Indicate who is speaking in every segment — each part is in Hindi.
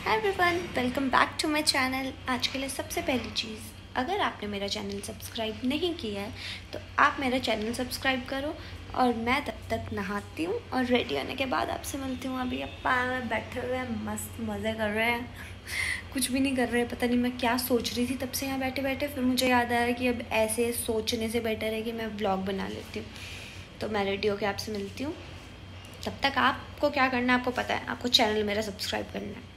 Speaker 1: Hi everyone, welcome back to my channel. आज के लिए सबसे पहली चीज़, अगर आपने मेरा चैनल सब्सक्राइब नहीं किया है तो आप मेरा चैनल सब्सक्राइब करो। और मैं तब तक नहाती हूँ और रेडी होने के बाद आपसे मिलती हूँ। अभी अपा बैठे हुए हैं, मस्त मज़े कर रहे हैं, कुछ भी नहीं कर रहे। पता नहीं मैं क्या सोच रही थी तब से यहाँ बैठे बैठे। फिर मुझे याद आया कि अब ऐसे सोचने से बेटर है कि मैं व्लॉग बना लेती हूँ। तो मैं रेडी होकर आपसे मिलती हूँ। तब तक आपको क्या करना है आपको पता है, आपको चैनल मेरा सब्सक्राइब करना है।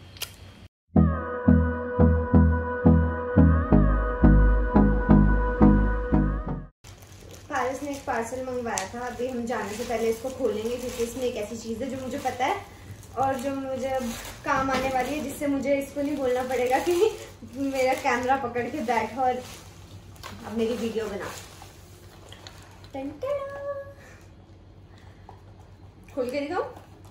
Speaker 1: पारस ने एक पार्सल मंगवाया था। अभी हम जाने से पहले इसको खोलेंगे क्योंकि इसमें एक ऐसी चीज़ है जो मुझे पता है और जो मुझे अब काम आने वाली है, जिससे मुझे इसको नहीं बोलना पड़ेगा कि मेरा कैमरा पकड़ के बैठो और अब मेरी वीडियो बना। खोल के दिखाओ।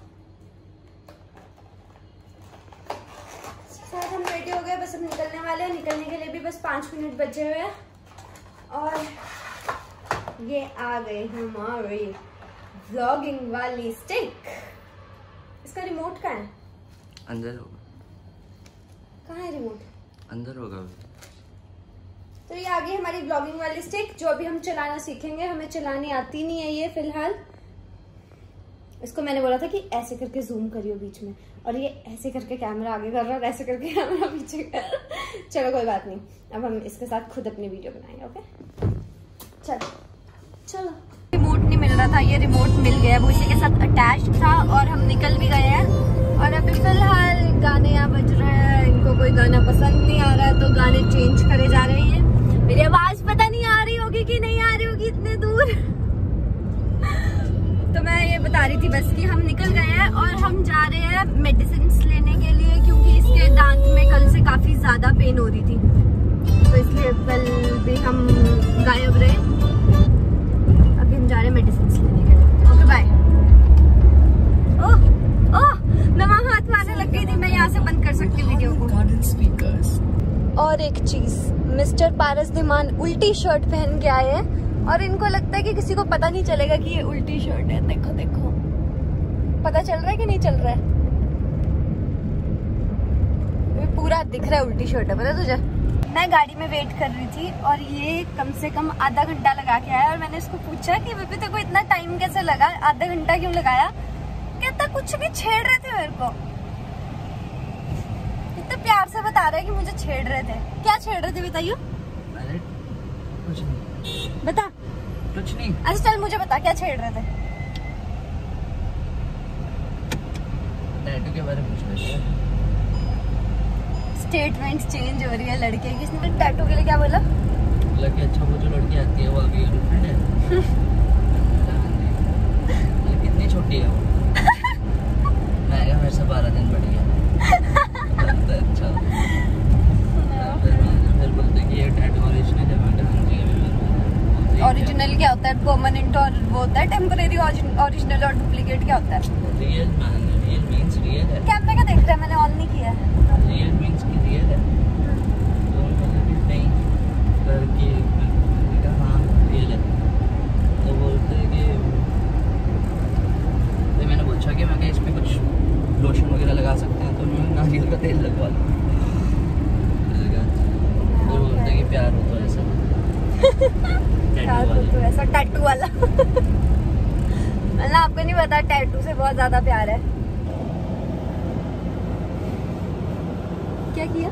Speaker 1: शायद हम रेडी हो गए, बस अब निकलने वाले हैं। निकलने के लिए भी बस 5 मिनट बचे हुए हैं और ये आ गई हमारी व्लॉगिंग वाली स्टिक। इसका रिमोट कहाँ है?
Speaker 2: अंदर होगा।
Speaker 1: कहाँ है रिमोट?
Speaker 2: अंदर होगा।
Speaker 1: तो ये आ गई हमारी व्लॉगिंग वाली स्टिक, जो अभी हम चलाना सीखेंगे। हमें चलानी आती नहीं है ये फिलहाल। इसको मैंने बोला था कि ऐसे करके जूम करियो बीच में, और ये ऐसे करके कैमरा आगे कर रहा है और ऐसे करके कैमरा पीछे कर। चलो कोई बात नहीं, अब हम इसके साथ खुद अपनी वीडियो बनाएंगे। ओके चलो चलो। रिमोट नहीं मिल रहा था, ये रिमोट मिल गया, वो इसी के साथ अटैच था और हम निकल भी गए हैं। और अभी फिलहाल गाने यहाँ बज रहे हैं। इनको कोई गाना पसंद नहीं आ रहा है तो गाने चेंज करे जा रहे हैं। मेरी आवाज पता नहीं आ रही होगी कि नहीं आ रही होगी इतने दूर। तो मैं ये बता रही थी बस कि हम निकल गए हैं और हम जा रहे हैं मेडिसिन लेने के लिए, क्योंकि इसके दांत में कल से काफी ज्यादा पेन हो रही थी, तो इसलिए कल भी हम गायब रहे। अभी हम जा रहे हैं मेडिसिन लेने के लिए। Okay bye. ओह ओह, मैं वहाँ हाथ मारने लग गई थी। मैं यहाँ से बंद कर सकती हूँ वीडियो को। और एक चीज, मिस्टर पारस धीमान उल्टी शर्ट पहन के आए हैं और इनको लगता है कि किसी को पता नहीं चलेगा कि ये उल्टी शर्ट है। देखो देखो, पता चल रहा है कि नहीं चल रहा है? पूरा दिख रहा है उल्टी शर्ट है, पता है तुझे? मैं गाड़ी में वेट कर रही थी और ये कम से कम आधा घंटा लगा के आया। और मैंने इसको पूछा कि बेबी तेरे को इतना टाइम कैसे लगा, आधा घंटा क्यों लगाया? कहता कुछ भी छेड़ रहे थे मेरे को। इतने प्यार से बता रहा है कि मुझे छेड़ रहे थे। क्या छेड़ रहे थे बताइयो?
Speaker 2: कुछ नहीं।
Speaker 1: बता।
Speaker 2: कुछ नहीं।
Speaker 1: अच्छा चल मुझे बता, क्या छेड़ रहे थे?
Speaker 2: टैटू के बारे में पूछ रहे थे।
Speaker 1: स्टेटमेंट चेंज हो रही है लड़के की। इसने टैटू के लिए क्या बोला?
Speaker 2: लड़की अच्छा, वो जो लड़की आती है वो अभी गर्लफ्रेंड है। ये कितनी छोटी है वो? मैं क्या, मेरे से 12 दिन बढ़ गया। अच्छा फिर बोलते कि ये टैटू ओरिजिनल है।
Speaker 1: ओरिजिनल क्या होता है? परमानेंट और वो होता है टेम्परेरी। ओरिजिनल और डुप्लीकेट क्या होता है?
Speaker 2: Real man, real means real है।
Speaker 1: कैमरे का देख रहा है, मैंने ऑन नहीं किया।
Speaker 2: रियल मींस की रियल है। तो नहीं करके हाँ रियल है। तो बोलते हैं कि तो मैंने पूछा कि मैं क्या इसमें कुछ लोशन वगैरह लगा सकते हैं, तो उन्होंने नारियल का तेल लगवा लिया। तो बोलते हैं कि प्यार हो तो ऐसा
Speaker 1: ऐसा टैटू वाला। मतलब आपको नहीं पता, टैटू से बहुत ज्यादा प्यार है। क्या किया?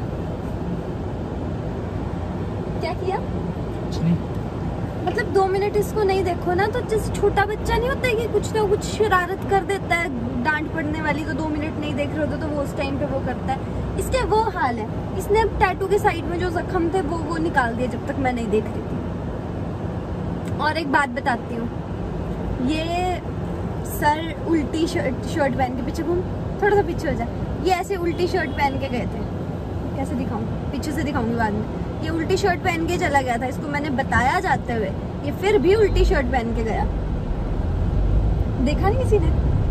Speaker 1: क्या किया?
Speaker 2: कुछ नहीं।
Speaker 1: मतलब 2 मिनट इसको नहीं देखो ना तो जैसे छोटा बच्चा नहीं होता है कि कुछ ना कुछ शरारत कर देता है, डांट पड़ने वाली, तो 2 मिनट नहीं देख रहे होते तो वो उस टाइम पे वो करता है। इसके वो हाल है। इसने टैटू के साइड में जो जख्म थे वो निकाल दिए जब तक मैं नहीं देख रही थी। और एक बात बताती हूँ, ये सर उल्टी शर्ट पहन के, पीछे घूम, थोड़ा सा पीछे हो जाए। ये ऐसे उल्टी शर्ट पहन के गए थे। कैसे दिखाऊं? पीछे से दिखाऊंगी बाद में। ये उल्टी शर्ट पहन के चला गया था, इसको मैंने बताया जाते हुए, ये फिर भी उल्टी शर्ट पहन के गया। देखा नहीं किसी ने?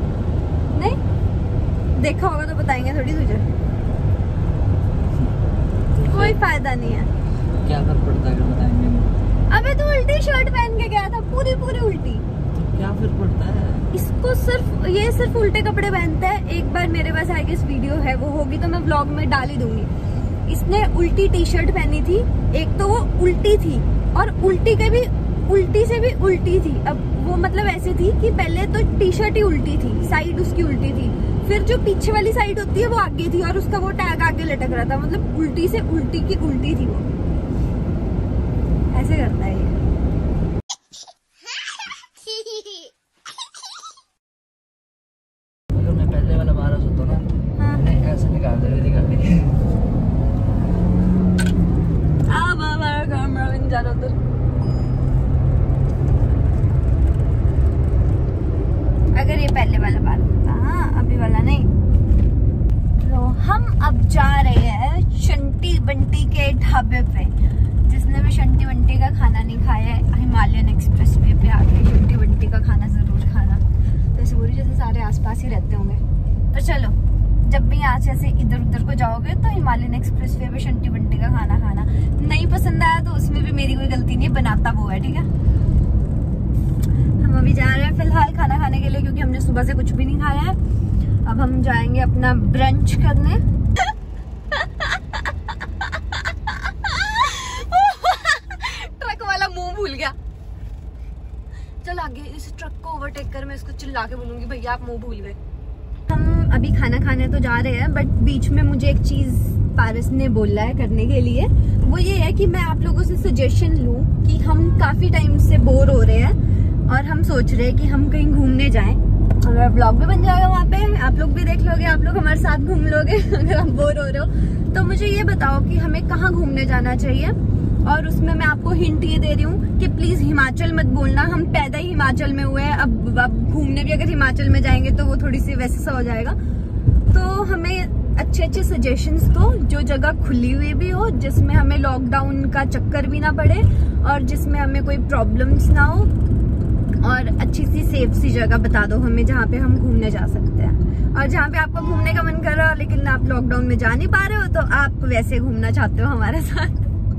Speaker 1: नहीं देखा होगा तो बताएंगे थोड़ी तुझे। कोई फायदा नहीं है।
Speaker 2: क्या फर्क पड़ता है बताएंगे?
Speaker 1: अबे तू उल्टी शर्ट पहन के गया था, पूरी उल्टी।
Speaker 2: क्या फर्क पड़ता है?
Speaker 1: इसको सिर्फ उल्टे कपड़े पहनता है। एक बार मेरे पास आई गेस वीडियो है, वो होगी तो मैं व्लॉग में डाल ही दूंगी। इसने उल्टी टी शर्ट पहनी थी, एक तो वो उल्टी थी और उल्टी से भी उल्टी थी। अब वो मतलब ऐसे थी कि पहले तो टी शर्ट ही उल्टी थी, साइड उसकी उल्टी थी, फिर जो पीछे वाली साइड होती है वो आगे थी और उसका वो टैग आगे लटक रहा था। मतलब उल्टी से उल्टी की उल्टी थी वो। ऐसे करता है ये।
Speaker 2: अगर मैं पहले वाला वारस होता ना,
Speaker 1: हाँ।
Speaker 2: मैंने ऐसे निकाल दी गाड़ी।
Speaker 1: जा रहा उधर। अगर ये पहले वाला बार होता, हाँ अभी वाला नहीं। तो हम अब जा रहे हैं शंटी बंटी के ढाबे पे। जिसने भी शंटी बंटी का खाना नहीं खाया है, हिमालयन एक्सप्रेस वे पे आके शंटी बंटी का खाना जरूर खाना। तो ऐसे बोली जैसे सारे आसपास ही रहते होंगे। तो चलो, जब भी यहाँ से ऐसे इधर उधर को जाओगे तो हिमालयन एक्सप्रेस वे पे शंटी बंटी का खाना खाना। नहीं पसंद आया तो उसमें भी मेरी कोई गलती नहीं है, बनाता वो है, ठीक है। हम अभी जा रहे हैं फिलहाल खाना खाने के लिए, क्योंकि हमने सुबह से कुछ भी नहीं खाया है। अब हम जाएंगे अपना ब्रंच करने। ट्रक वाला मुंह भूल गया। चल आगे इस ट्रक को ओवरटेक कर, मैं इसको चिल्ला के बोलूंगी भैया आप मुंह भूल गए। हम अभी खाना खाने तो जा रहे हैं, बट बीच में मुझे एक चीज पारस ने बोला है करने के लिए। वो ये है कि मैं आप लोगों से सजेशन लूं कि हम काफी टाइम से बोर हो रहे हैं और हम सोच रहे हैं कि हम कहीं घूमने जाएं। हमारा ब्लॉग भी बन जाएगा वहाँ पे, आप लोग भी देख लोगे, आप लोग हमारे साथ घूम लोगे। अगर आप बोर हो रहे हो तो मुझे ये बताओ कि हमें कहाँ घूमने जाना चाहिए। और उसमें मैं आपको हिंट ये दे रही हूँ कि प्लीज हिमाचल मत बोलना, हम पैदा ही हिमाचल में हुए हैं। अब घूमने भी अगर हिमाचल में जाएंगे तो वो थोड़ी सी वैसे सा हो जाएगा। तो हमें अच्छे अच्छे सजेशंस दो, जो जगह खुली हुई भी हो, जिसमें हमें लॉकडाउन का चक्कर भी ना पड़े और जिसमें हमें कोई प्रॉब्लम्स ना हो, और अच्छी सी सेफ सी जगह बता दो हमें जहाँ पे हम घूमने जा सकते हैं। और जहाँ पे आपको घूमने का मन कर रहा हो लेकिन आप लॉकडाउन में जा नहीं पा रहे हो, तो आप वैसे घूमना चाहते हो हमारे साथ,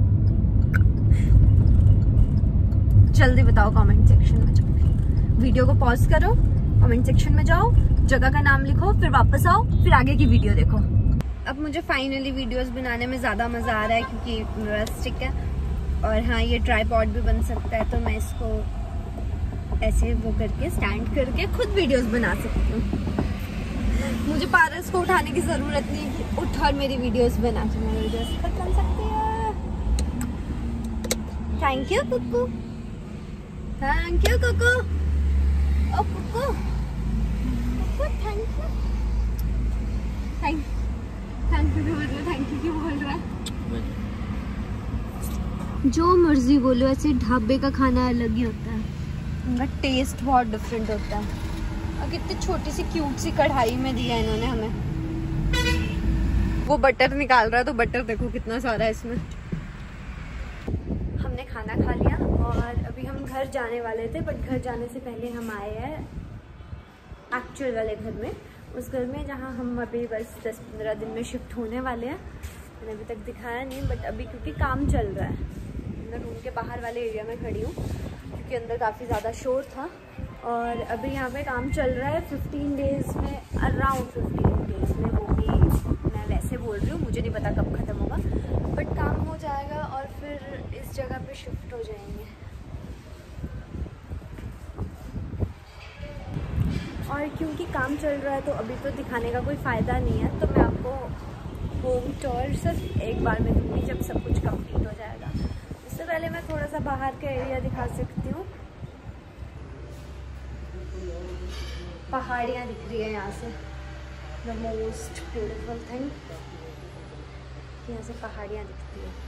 Speaker 1: जल्दी बताओ कमेंट सेक्शन में जाओ। वीडियो को पॉज करो, कमेंट सेक्शन में जाओ, जगह का नाम लिखो, फिर वापस आओ, फिर आगे की वीडियो देखो। अब मुझे फाइनली वीडियोस बनाने में ज़्यादा मज़ा आ रहा है क्योंकि मेरा स्टिक है और हाँ ये ट्राइपॉड भी बन सकता है, तो मैं इसको ऐसे वो करके स्टैंड करके खुद वीडियोस बना सकती हूँ। मुझे पारस को उठाने की ज़रूरत नहीं है कि उठ और मेरी वीडियोस बना, तो मैं वीडियोस खुद बन सकती है। Thank you Kuku, thank you Kuku, ओ Kuku, thank you, thank you बोल रहा, थैंक यू क्यों बोल रहा है? जो मर्जी बोलो, ऐसे ढाबे का खाना अलग ही होता है, उनका टेस्ट बहुत डिफरेंट होता है। और कितनी छोटी सी क्यूट सी कढ़ाई में दिया इन्होंने हमें। वो बटर निकाल रहा है, तो बटर देखो कितना सारा है इसमें। हमने खाना खा लिया और अभी हम घर जाने वाले थे, बट घर जाने से पहले हम आए हैं एक्चुअल वाले घर में, उस घर में जहाँ हम अभी बस 10-15 दिन में शिफ्ट होने वाले हैं। मैंने अभी तक दिखाया नहीं, बट अभी क्योंकि काम चल रहा है, मैं रूम के बाहर वाले एरिया में खड़ी हूँ क्योंकि अंदर काफ़ी ज़्यादा शोर था। और अभी यहाँ पे काम चल रहा है 15 डेज़ में, अराउंड 15 डेज़ में, वो भी मैं वैसे बोल रही हूँ, मुझे नहीं पता कब ख़त्म होगा, बट काम हो जाएगा और फिर इस जगह पे शिफ्ट हो जाएंगे। और क्योंकि काम चल रहा है तो अभी तो दिखाने का कोई फ़ायदा नहीं है, तो मैं आपको होम टूर सिर्फ एक बार में दूँगी जब सब कुछ कंप्लीट हो जाएगा। इससे पहले मैं थोड़ा सा बाहर का एरिया दिखा सकती हूँ। पहाड़ियाँ दिख रही है यहाँ से, द मोस्ट ब्यूटीफुल थिंग, यहाँ से पहाड़ियाँ दिखती है।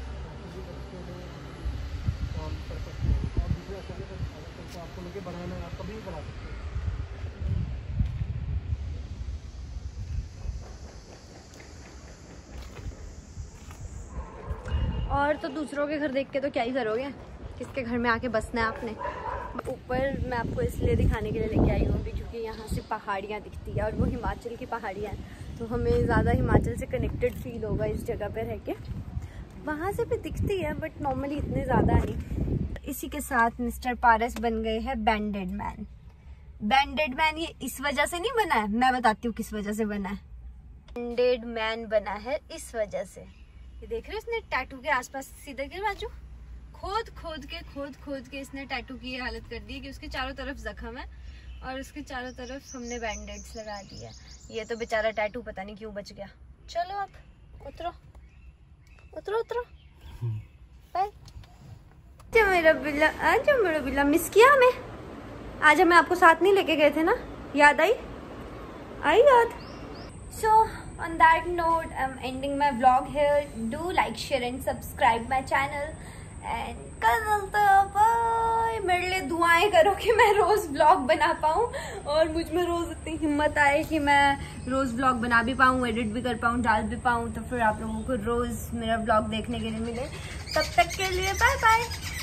Speaker 1: और तो दूसरों के घर देख के तो क्या ही करोगे, किसके घर में आके बसना है आपने। ऊपर मैं आपको इसलिए दिखाने के लिए लेके आई हूँ अभी क्योंकि यहाँ से पहाड़ियाँ दिखती है और वो हिमाचल की पहाड़ियाँ हैं, तो हमें ज़्यादा हिमाचल से कनेक्टेड फील होगा इस जगह पे रह के। वहाँ से भी दिखती है बट नॉर्मली इतने ज़्यादा नहीं। इसी के साथ मिस्टर पारस बन गए हैं बैंडेड मैन। बैंडेड मैन ये इस वजह से नहीं बना है, मैं बताती हूँ किस वजह से बना है। बैंडेड मैन बना है इस वजह से, ये देख रहे हो इसने टैटू के आसपास सीधे के बाजू खोद खोद के इसने टैटू की ये हालत कर दी है कि उसके चारों तरफ जख्म है और उसके चारों तरफ हमने बैंडेड्स लगा दिया। ये तो बेचारा टैटू पता नहीं क्यों बच गया। चलो अब उतरो उतरो उतरो, बाय। मेरा बिल्ला, आज मेरा बिल्ला मिस किया हमें। आज हमें आपको साथ नहीं लेके गए थे ना, याद आई याद। So on that note, I'm ending my vlog here. Do like, share and subscribe my channel. And कल मिलते हैं, बाय। मेरे लिए दुआएं करो कि मैं रोज व्लॉग बना पाऊँ और मुझ में रोज इतनी हिम्मत आए कि मैं रोज व्लॉग बना भी पाऊँ, एडिट भी कर पाऊँ, डाल भी पाऊँ, तो फिर आप लोगों को रोज मेरा व्लॉग देखने के लिए मिले। तब तक के लिए बाय बाय।